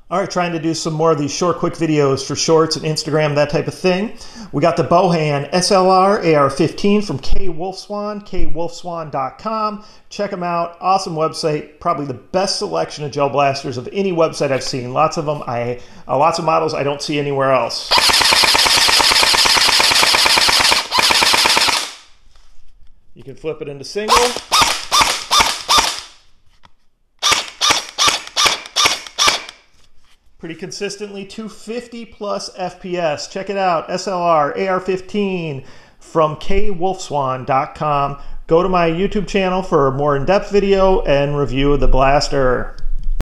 All right, trying to do some more of these short, quick videos for shorts and Instagram, that type of thing. We got the Bohan SLR AR15 from kwolfswan, kwolfswan.com. Check them out. Awesome website. Probably the best selection of gel blasters of any website I've seen. Lots of them. Lots of models I don't see anywhere else. You can flip it into single. Pretty consistently 250 plus FPS. Check it out, SLR AR15 from kwolfswan.com. Go to my YouTube channel for a more in-depth video and review of the blaster.